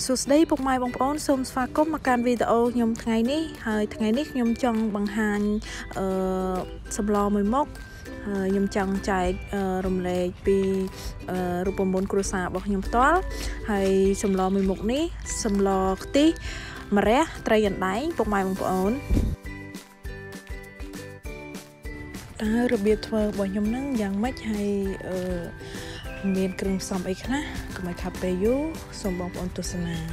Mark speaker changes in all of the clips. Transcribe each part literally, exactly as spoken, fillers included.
Speaker 1: សួស្តីពុកម៉ែបងប្អូនសូមស្វាគមន៍មកកាន់វីដេអូខ្ញុំថ្ងៃនេះហើយថ្ងៃនេះខ្ញុំចង់បង្ហាញអឺសម្លមួយមុខហើយខ្ញុំចង់ចែករំលែកពីរូបមន្តគ្រួសាររបស់ខ្ញុំផ្ទាល់ហើយសម្លមួយមុខនេះសម្លខ្ទិះម្រះត្រីអណ្ដែងពុកម៉ែបងប្អូនតើរបៀបធ្វើរបស់ខ្ញុំហ្នឹងយ៉ាងម៉េចហើយអឺមានគ្រឿងផ្សំអីខ្លះកុំឲ្យខាត់ពេលយូរសូមបងប្អូនទស្សនា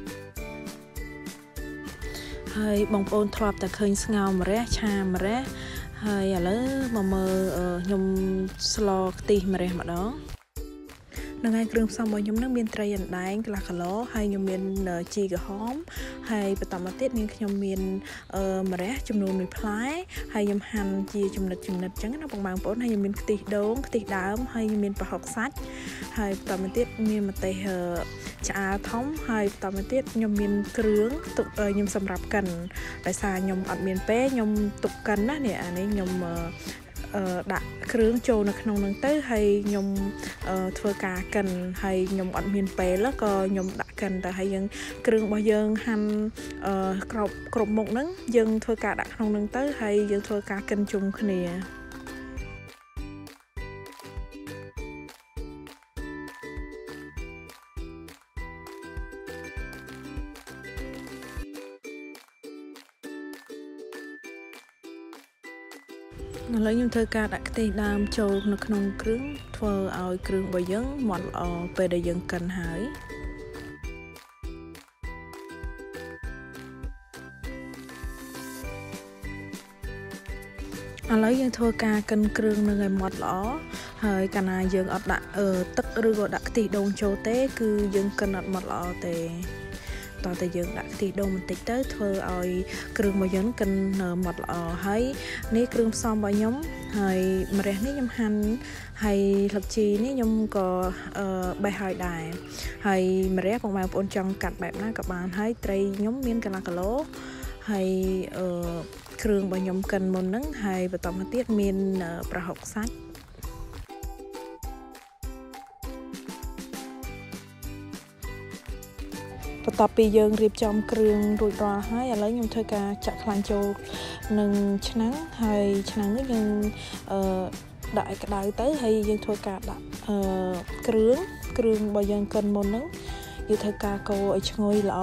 Speaker 1: ហើយបងប្អូនធ្លាប់តែឃើញស្ងោរម្រះឆាម្រះហើយឥឡូវមកមើលខ្ញុំស្លខ្ទិះម្រះម្ដងនឹងហើយគ្រឿងផ្សំរបស់ខ្ញុំនឹងមានត្រីអណ្ដែងកន្លះគីឡូហើយខ្ញុំមានជីក្រហមហើយបន្តមកទៀតនាងខ្ញុំមានម្រះចំនួនមួយផ្លែហើយខ្ញុំហាន់ជាចំណិតចំណិតអញ្ចឹងណាបងប្អូនហើយខ្ញុំមានខ្ទិះដូងខ្ទិះដើមហើយខ្ញុំមានប្រហុកសាច់ហើយបន្តមកទៀតមានម្ទេសឆ្អើរធំហើយបន្តមកទៀតខ្ញុំមានគ្រឿងទុកខ្ញុំសម្រាប់កិនដោយសារខ្ញុំអត់មានពេលខ្ញុំទុកកិនណានេះអានេះខ្ញុំដាក់គ្រឿងចូលនៅក្នុងហ្នឹងទៅហើយខ្ញុំធ្វើការកិនហើយខ្ញុំអត់មានពេលក៏ខ្ញុំដាក់កិនទៅហើយយើងគ្រឿងរបស់យើងហាន់គ្រប់គ្រប់មុខហ្នឹងយើងធ្វើការដាក់ក្នុងហ្នឹងទៅហើយយើងធ្វើការកិនជុំគ្នាឥឡូវខ្ញុំធ្វើការដាក់ខ្ទិះដើមចូលនៅក្នុងគ្រឿងធ្វើឲ្យគ្រឿងរបស់យើងម៉ត់ល្អពេលដែលយើងកិនហើយឥឡូវយើងធ្វើការកិនគ្រឿងនឹងឲ្យម៉ត់ល្អហើយកាលណាយើងអត់ដាក់ទឹកឬក៏ដាក់ខ្ទិះដូងចូលទេគឺយើងកិនអត់ម៉ត់ល្អទេតោះតែយើងដាក់ខ្ទិះដូងបន្តិចទៅធ្វើឲ្យគ្រឿងរបស់យើងកិនម៉ត់ល្អហើយនេះគ្រឿងផ្សំរបស់ខ្ញុំហើយម្រះនេះខ្ញុំហាន់ហើយស្លឹកជីនេះខ្ញុំក៏បេះហើយដែរហើយម្រះបងប្អូនចង់កាត់បែបណាក៏បានហើយត្រីខ្ញុំមានកន្លះគីឡូហើយអឺគ្រឿងរបស់ខ្ញុំកិនមុនហ្នឹងហើយបន្តមកទៀតមានប្រហុកសាច់បន្ទាប់ពីយើងរៀបចំគ្រឿងរួចរាល់ហើយឥឡូវខ្ញុំធ្វើការចាក់ខ្លាញ់ចូលនឹងឆ្នាំងហើយឆ្នាំងនេះយើងអឺដាក់ឲ្យក្តៅទៅហើយយើងធ្វើការដាក់អឺគ្រឿងគ្រឿងរបស់យើងកិនមុនហ្នឹងយើងធ្វើការកូរឲ្យឈ្ងុយល្អ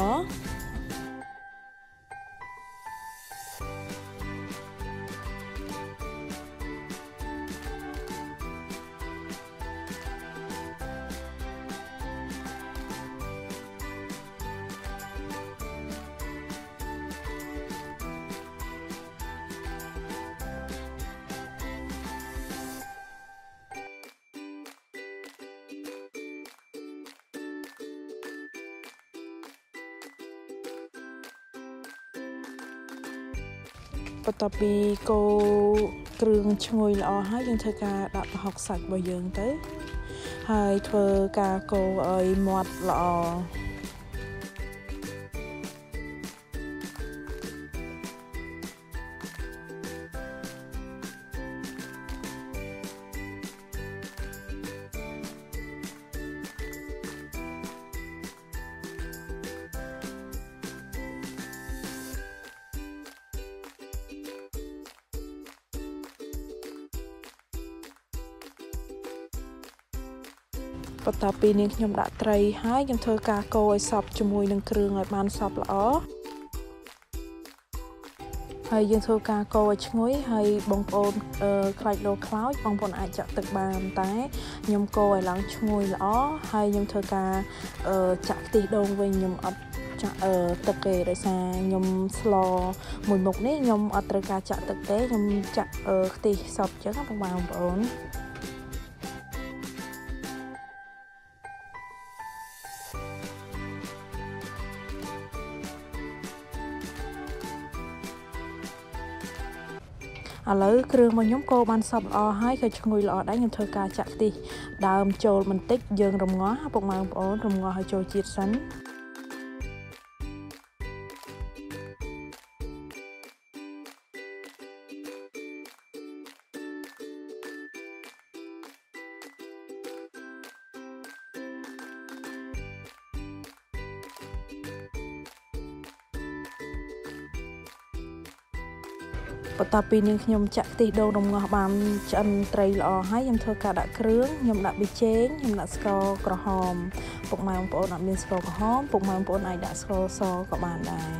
Speaker 1: បន្ទាប់ពីកូរគ្រឿងឈ្ងុយល្អហើយយើងធ្វើការដាក់ប្រហុកសាច់របស់យើងទៅហើយធ្វើការកូរឲ្យម៉ត់ល្អបន្ទាប់ពីនាងខ្ញុំដាក់ត្រីហើយខ្ញុំធ្វើការកូរឲ្យសព្វជាមួយនឹងគ្រឿងឲ្យបានសព្វល្អហើយយើងធ្វើការកូរឲ្យឈ្ងុយហើយបងប្អូនខ្លាចលោខ្លោចបងប្អូនអាចចាក់ទឹកបានតែខ្ញុំកូរឲ្យឡើងឈ្ងុយល្អហើយខ្ញុំធ្វើការចាក់ខ្ទិះដូងវិញខ្ញុំអត់ចាក់ទឹកទេដោយសារខ្ញុំស្លមួយមុខនេះខ្ញុំអត់ត្រូវការចាក់ទឹកទេខ្ញុំចាក់ខ្ទិះសព្វអញ្ចឹងបងប្អូនឥឡូវគ្រឿងរបស់ខ្ញុំកូរបានសព្វល្អហើយក៏ឈ្ងុយល្អដែរខ្ញុំធ្វើការចាក់ខ្ទិះដើមចូលបន្តិចយើងរំងាស់ពុកម៉ែបងប្អូនរំងាស់ឲ្យចូលជាតិសិន បន្បន្ទាប់ពីនាងខ្ញុំចាក់ខ្ទិះដូងរំងាស់បានឆ្អិនត្រីល្អហើយខ្ញុំធ្វើការដាក់គ្រឿងខ្ញុំដាក់ប៊ីចេងខ្ញុំដាក់ស្ករក្រហមពុកម៉ែបងប្អូនអត់មានស្ករក្រហមពុកម៉ែបងប្អូនអាចដាក់ស្ករសក៏បានដែរ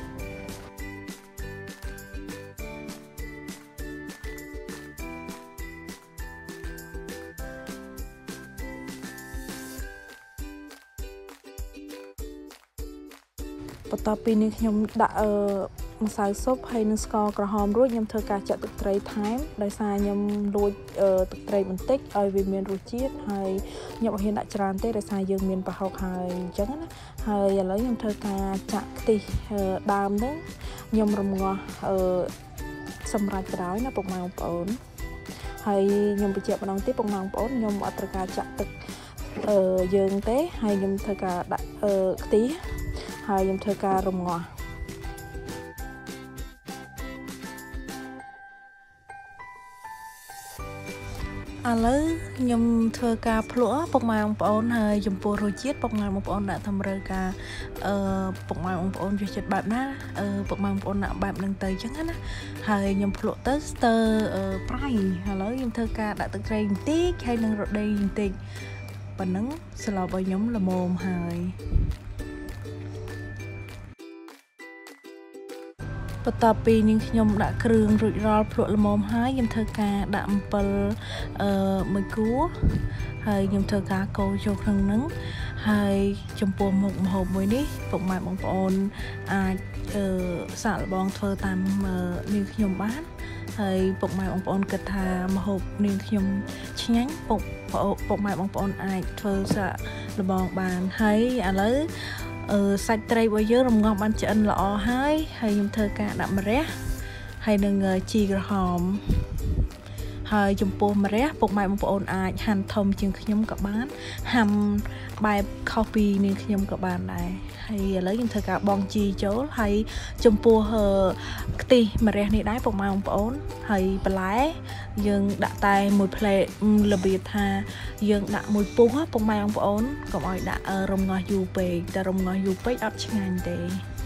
Speaker 1: បន្ទាប់ពីនាងខ្ញុំដាក់អឺម្សៅស៊ុបហើយនឹងស្ករក្រហមរួចខ្ញុំធ្វើការចាក់ទឹកត្រីថែមដោយសារខ្ញុំលួចទឹកត្រីបន្តិចឲ្យវាមានរសជាតិហើយខ្ញុំអត់ហ៊ានដាក់ច្រើនទេដោយសារយើងមានប្រហុកហើយអញ្ចឹងណាហើយឥឡូវខ្ញុំធ្វើការចាក់ខ្ទិះដើមហ្នឹងខ្ញុំរំងាស់អឺសម្រាប់ក្រោយណាពុកម៉ែបងប្អូនហើយខ្ញុំបញ្ជាក់ម្ដងទៀតពុកម៉ែបងប្អូនខ្ញុំអត់ត្រូវការចាក់ទឹកអឺយើងទេហើយខ្ញុំធ្វើការដាក់អឺខ្ទិះហើយខ្ញុំធ្វើការរំងាស់ឥឡូវខ្ញុំធ្វើការភ្លក់ពុកម៉ែបងប្អូនហើយចំពោះរសជាតិពុកម៉ែបងប្អូនដាក់តម្រូវការអឺពុកម៉ែបងប្អូនចូលចិត្តបែបណាអឺពុកម៉ែបងប្អូនដាក់បែបហ្នឹងទៅអញ្ចឹងណាហើយខ្ញុំភ្លក់ទៅស្ទើរប្រៃឥឡូវខ្ញុំធ្វើការដាក់ទឹកត្រីបន្តិចហើយនឹងរ៉ូឌីបន្តិចប៉ុណ្ណឹងស្លរបស់ខ្ញុំល្មមហើយបន្ទាប់ពីនាងខ្ញុំដាក់គ្រឿងរួចរាល់ភ្លក់ល្មមហើយខ្ញុំធ្វើការដាក់អំពិលអឺមួយគួរហើយខ្ញុំធ្វើការកូរចូលក្នុងហ្នឹងហើយចំពោះមុខម្ហូបមួយនេះពុកម៉ែបងប្អូនអាចអឺសាកល្បងធ្វើតាមនាងខ្ញុំបានហើយពុកម៉ែបងប្អូនគិតថាម្ហូបនាងខ្ញុំឆ្ងាញ់ពុកពុកម៉ែបងប្អូនអាចធ្វើសាកល្បងបានហើយឥឡូវអឺសាច់ត្រីរបស់យើងរំងាស់បានឆ្អិនល្អហើយហើយខ្ញុំធ្វើការដាក់ម្រះហើយនឹងជីក្រហមហើយចំពោះម្រះពុកម៉ែបងប្អូនអាចហាន់ធំជាងខ្ញុំក៏បានហាន់បែបខុសពីនាងខ្ញុំក៏បានដែរហើយឥឡូវខ្ញុំធ្វើការបង់ជីចូលហើយចំពោះខ្ទិះម្រះនេះដែរពុកម៉ែបងប្អូនហើយបន្លែយើងដាក់តែមួយផ្លែរបៀបថាយើងដាក់មួយពុះពុកម៉ែបងប្អូនកុំឲ្យដាក់រំងាស់យូរពេកតែរំងាស់យូរពេកអត់ឆ្ងាញ់ទេ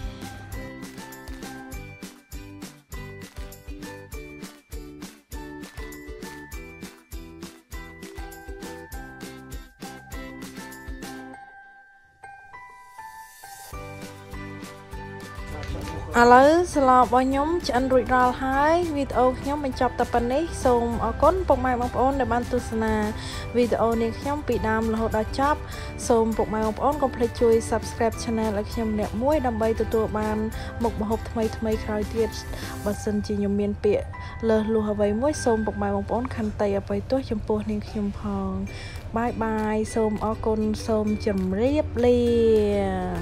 Speaker 1: ឥឡូវស្លរបស់ខ្ញុំឆ្អិនរួចរាល់ហើយវីដេអូខ្ញុំបញ្ចប់តែប៉ុណ្នេះសូមអរគុណពុកម៉ែបងប្អូនដែលបានទស្សនាវីដេអូនេះខ្ញុំពីដើមរហូតដល់ចប់សូមពុកម៉ែបងប្អូនកុំភ្លេចជួយ Subscribe Channel ឲ្យខ្ញុំម្នាក់មួយដើម្បីទទួលបានមុខម្ហូបថ្មីថ្មីក្រោយទៀតបើសិនជាខ្ញុំមានពាក្យលើសលួសអ្វីមួយសូមពុកម៉ែបងប្អូនខន្តីអភ័យទោសចំពោះនាងខ្ញុំផងបាយបាយសូមអរគុណសូមជម្រាបលា